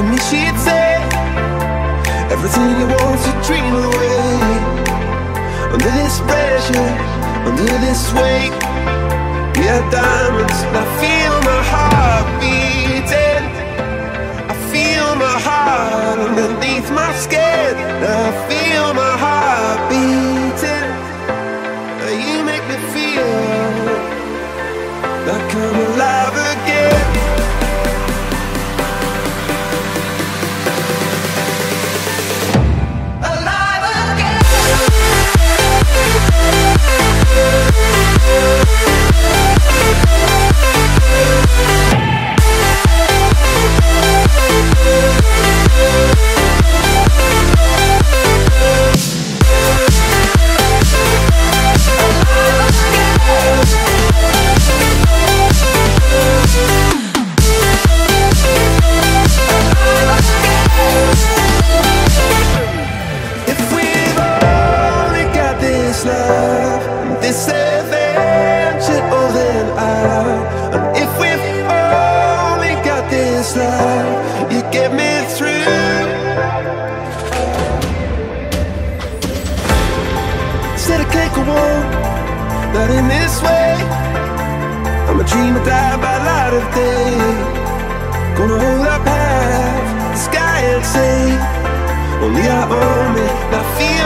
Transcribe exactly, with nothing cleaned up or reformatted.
me she'd say everything you want to dream away. Under this pressure, under this weight, we are diamonds, and I feel my heart beating. I feel my heart underneath my skin. I feel my heart beating. You make me feel like I'm alive again. Alive again. This adventure, oh then I. And if we've only got this life, you get me through. Said I can't go on, not in this way. I'm a dreamer, die by light of day. Gonna hold up half the sky and say, only I own it. I feel